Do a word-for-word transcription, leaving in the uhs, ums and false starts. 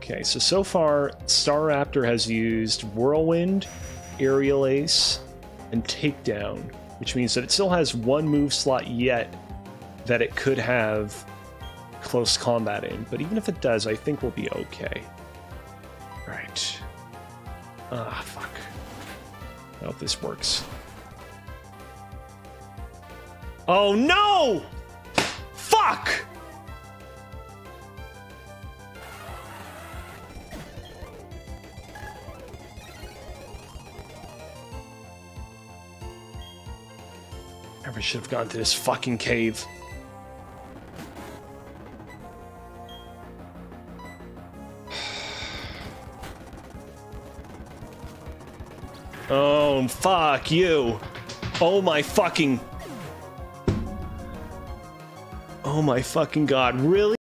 Okay, so so far, Star Raptor has used Whirlwind, Aerial Ace, and Takedown, which means that it still has one move slot yet that it could have close combat in. But even if it does, I think we'll be okay. Right. Ah, fuck. I hope this works. Oh no! Fuck! Never should have gone to this fucking cave. Oh, fuck you. Oh my fucking... Oh my fucking god, really?